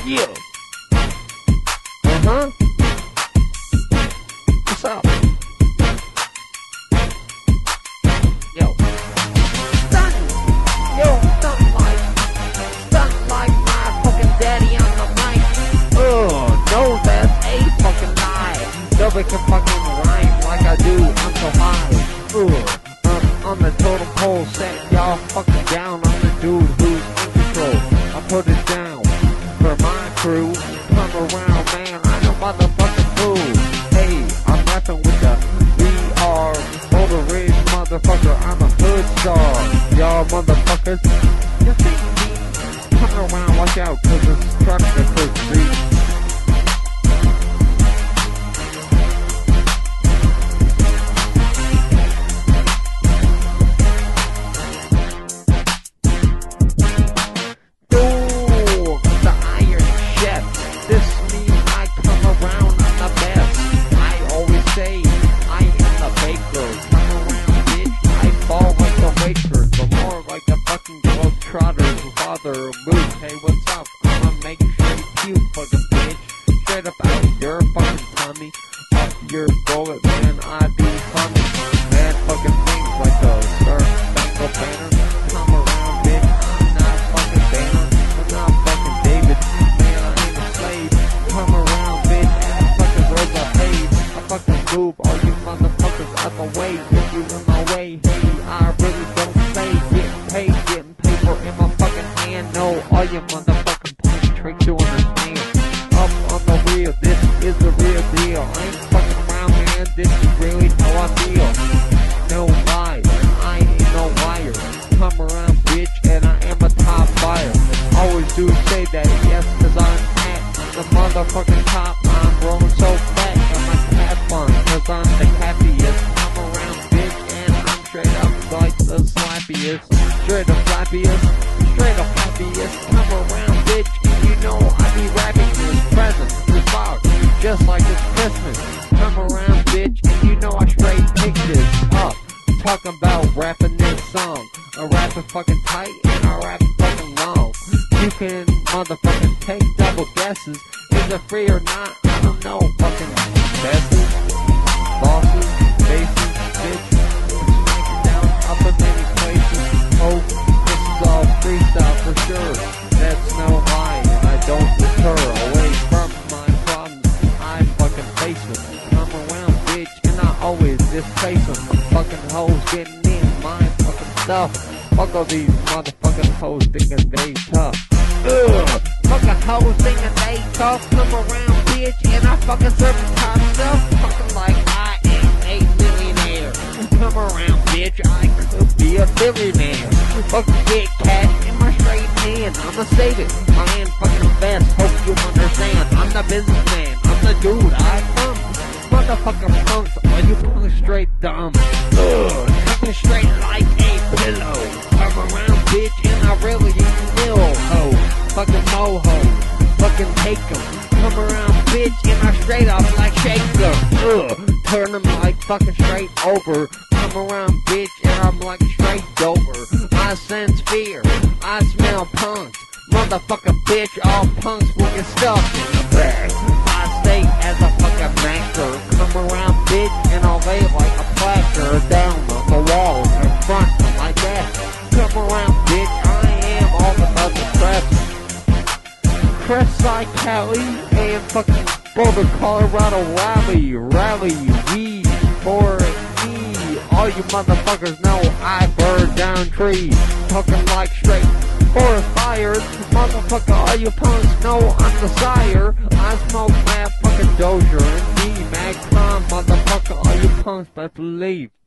Yeah. What's up? Yo. Stunt like my fucking daddy on the mic. No, that's a fucking lie. Nobody can fucking rhyme like I do. I'm so high. I'm on the totem pole, set y'all fucking down. I'm the dude who's in control. I put it down for my crew. Come around, man, I'm a motherfucking fool. Hey, I'm rapping with the VR Boulder Ridge motherfucker. I'm a hood star. Y'all motherfuckers, you see me? Come around, watch out, cause it's truck that puts street. Father move, hey, what's up? I'ma make you straight cute, fucking bitch. Straight up out of your fucking tummy. Up your bullet, man, I be funny. Man, fucking things like the Star Spangled Banner. Come around, bitch, I'm not fucking Banner. I'm not fucking David. Man, I ain't a slave. Come around, bitch, and the fucking roads I paid. I fucking move all you motherfuckers out the way. If you in my way, hey, I really don't say. Getting paper in my fucking hand. No, all you motherfucking punk tricks to understand. Up on the wheel, this is the real deal. I ain't fucking around, man, this is really how I feel. No lies, I ain't no liar. Come around, bitch, and I am a top buyer. Always do say that, yes, cause I'm at the motherfucking top. I'm growing so fat, got my cap on, cause I'm the happiest. Come around, bitch, and I'm straight up like the slappiest. Straight up flappiest, straight up happiest. Come around, bitch, and you know I be rapping this present, this box, just like it's Christmas. Come around, bitch, and you know I straight pick this up. Talking about rapping this song. I rap it fucking tight and I rap it fucking long. You can motherfucking take double guesses. Is it free or not? I don't know. Fucking besses, bosses, bases, bitch. Up in many places. Oh, this is all freestyle for sure. That's no lie, and I don't deter away from my problems. I fucking face them. Come around, bitch, and I always displace them. Fucking hoes getting in my fucking stuff. Fuck all these motherfucking hoes thinking they tough. Fucking hoes thinking they tough. Come around, bitch, and I fucking serve the top stuff. Fucking like I am a millionaire. Come around, bitch, I could be a billionaire. Fucking get cash in my straight hand. I'ma save it, I ain't fucking invest. Hope you understand. I'm the businessman, I'm the dude, I come. Motherfucking punks, are you punks straight dumb? Fucking straight like a pillow. Come around, bitch, and I really ain't nil ho. Fucking moho, fucking take 'em. Come around, bitch, and I straight up like shake them. Turn them like fucking straight over. Come around, bitch, and I'm like straight dover. I sense fear, I smell punks. Motherfucking bitch, all punks will get stuffed in the bag. I stay as a fucking macker. Come around, bitch, and I'll lay like a placard down on the wall in front of my desk. Come around, bitch, I am all the other preps. Crestside Cali and fucking Boulder, Colorado rally, we for me. All you motherfuckers know I burn down trees. Talking like straight forest fires. Motherfucker, all you punks know I'm the sire. I smoke mad fucking Dozier and D-Mag. Come, motherfucker, all you punks best believe.